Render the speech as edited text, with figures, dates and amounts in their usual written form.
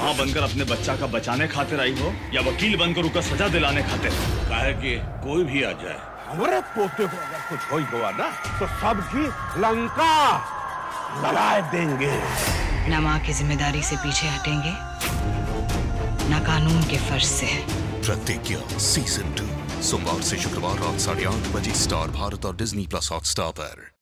माँ बनकर अपने बच्चा का बचाने खातिर आई हो या वकील बनकर उसका सजा दिलाने खातिर? काहे कि कोई भी आ जाए, हमारे पोते को अगर कुछ हो गया ना तो सबकी लंका लगा देंगे। न माँ की जिम्मेदारी से पीछे हटेंगे, न कानून के फर्ज से। प्रतिज्ञा सीजन 2 सोमवार से शुक्रवार रात 8:30 बजे स्टार भारत और डिज्नी प्लस हॉटस्टार पर।